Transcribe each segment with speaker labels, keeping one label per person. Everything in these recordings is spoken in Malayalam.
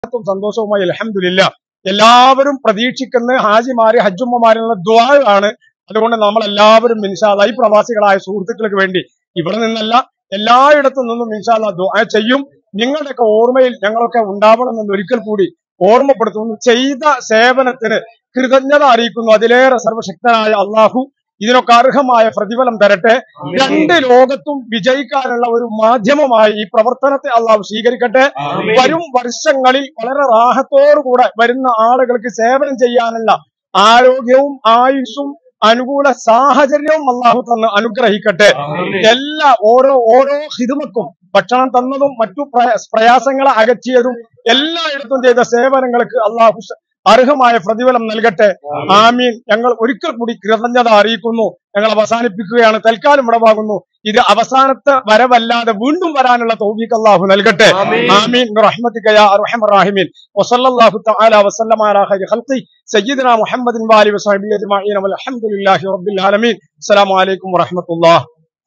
Speaker 1: സന്തോഷവുമായി അൽഹംദുലില്ലാ. എല്ലാവരും പ്രതീക്ഷിക്കുന്ന ഹാജിമാര് ഹജ്ജുമ്മമാരുള്ള ദുആ ആണ്. അതുകൊണ്ട് നമ്മൾ എല്ലാവരും ഇൻഷാ അല്ലാഹ് ഈ പ്രവാസികളായ സുഹൃത്തുക്കൾക്ക് വേണ്ടി ഇവിടെ നിന്നല്ല എല്ലായിടത്തു നിന്നും ഇൻഷാ അല്ലാഹ് ദുആ ചെയ്യും. നിങ്ങളുടെയൊക്കെ ഓർമ്മയിൽ ഞങ്ങളൊക്കെ ഉണ്ടാവണമെന്ന് ഒരിക്കൽ കൂടി ഓർമ്മപ്പെടുത്തുന്നു. ചെയ്ത സേവനത്തിന് കൃതജ്ഞത അറിയിക്കുന്നു. അതിലേറെ സർവശക്തനായ അള്ളാഹു ഇതിനൊക്കെ അർഹമായ പ്രതിഫലം തരട്ടെ. രണ്ട് ലോകത്തും വിജയിക്കാനുള്ള ഒരു മാധ്യമമായി ഈ പ്രവർത്തനത്തെ അള്ളാഹു സ്വീകരിക്കട്ടെ. വരും വർഷങ്ങളിൽ വളരെ റാഹത്തോടുകൂടെ വരുന്ന ആളുകൾക്ക് സേവനം ചെയ്യാനുള്ള ആരോഗ്യവും ആയുസ്സും അനുകൂല സാഹചര്യവും അള്ളാഹു തന്ന് അനുഗ്രഹിക്കട്ടെ. ഓരോ ഹിദമക്കും ഭക്ഷണം തന്നതും മറ്റു പ്രയാസങ്ങളെ അകറ്റിയതും എല്ലായിടത്തും ചെയ്ത സേവനങ്ങൾക്ക് അള്ളാഹു അർഹമായ പ്രതിഫലം നൽകട്ടെ. ആമീൻ. ഞങ്ങൾ ഒരിക്കൽ കൂടി കൃതജ്ഞത അറിയിക്കുന്നു. ഞങ്ങൾ അവസാനിപ്പിക്കുകയാണ്. തൽക്കാലം വിടവാകുന്നു. ഇത് അവസാനത്തെ വരവല്ലാതെ വീണ്ടും വരാനുള്ള തൗഫീഖ് അല്ലാഹു നൽകട്ടെ. ആമീൻ ബിറഹ്മതിക യാ അർഹമർ റഹീമീൻ. വസല്ലല്ലാഹു തആല വസല്ലമ അലാ ഖൈരി ഖൽഖി സയ്യിദിനാ മുഹമ്മദിൻ വആലിഹി വസഹ്ബിഹി അജ്മഈൻ വൽഹംദുലില്ലാഹി റബ്ബിൽ ആലമീൻ. അസ്സലാമു അലൈക്കും വറഹ്മത്തുള്ളാഹി.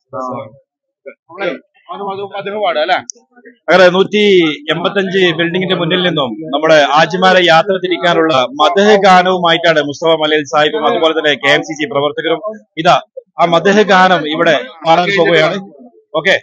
Speaker 2: അങ്ങനെ 185 ബിൽഡിങ്ങിന്റെ മുന്നിൽ നിന്നും നമ്മുടെ ആജിമാരെ യാത്ര തിരിക്കാനുള്ള മദഹ് ഗാനവുമായിട്ടാണ് മുസ്തഫ മലയിൽ സാഹിബും അതുപോലെ തന്നെ KMCC പ്രവർത്തകരും ഇതാ ആ മദഹ് ഗാനം ഇവിടെ പാടാൻ പോവുകയാണ്. ഓക്കെ,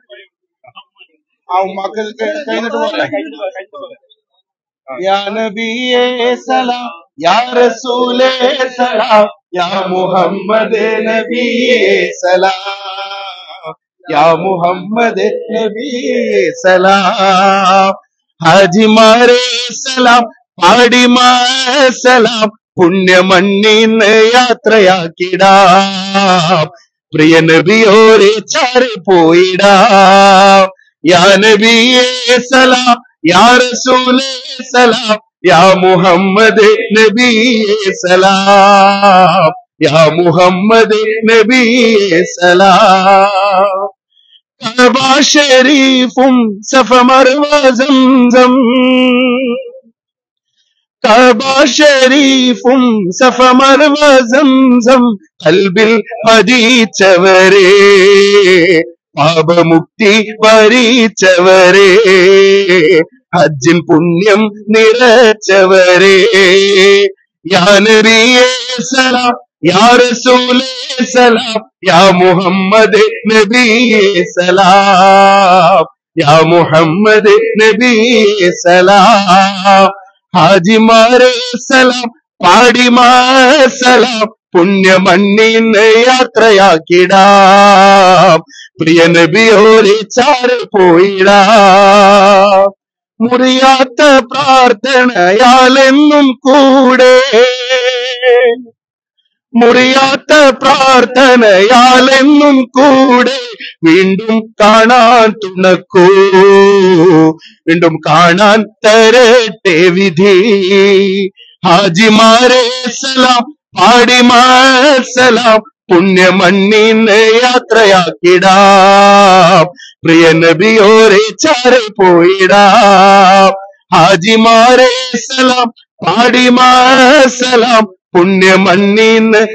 Speaker 3: യാ നബിയേ സലാം യാ റസൂലേ സലാം യാ മുഹമ്മദ് നബിയേ സലാം യാ മുഹമ്മദ് നബിയേ സലാം. ഹാജിമാരെ സലാം പാടിമാ സലാം പുണ്യമണ്ണിന്ന് യാത്രയാക്കിടാം. പ്രിയ നബിയോരെ ചാരി പോയിടാം. യാ നബിയേ സലാം യാ റസൂലേ സലാം യാ മുഹമ്മദ് നബിയേ സലാം യാ മുഹമ്മദ് നബിയേ സലാം. കഅബ ശരീഫും സഫ മർവ സംസം കഅബ ശരീഫും സഫ മർവ സംസം ഖൽബിൽ പതിച്ചവരേ പാപമുക്തി വരിച്ചവരേ ഹജ്ജിൻ പുണ്യം നിറച്ചവരേ. യാ നബിയേ സലാം യാ റസൂലേ സലാം യാ മുഹമ്മദ് നബിയേ സലാം യാ മുഹമ്മദ് നബിയേ സലാം. ഹാജിമാരെ സലാം പാടിമാ സലാം പുണ്യമണ്ണിന്ന് യാത്രയാക്കിടാം. പ്രിയ നബിയോരെ ചാരി പോയിടാം. മുറിയാത്ത പ്രാർത്ഥനയാലെന്നും കൂടെ മുറിയാത്ത പ്രാർത്ഥനയാലെന്നും കൂടെ വീണ്ടും കാണാൻ തുണക്കൂ. വീണ്ടും കാണാൻ തരട്ടെ വിധി. ഹാജിമാരെ സലാം പാടിമാ സലാം പുണ്യമണ്ണിന്ന് യാത്രയാക്കിടാം. പ്രിയ നബിയോരെ ചാരി പോയിടാം. ഹാജിമാരെ സലാം പാടിമാ സലാം പുണ്യമണ്ണിന്ന്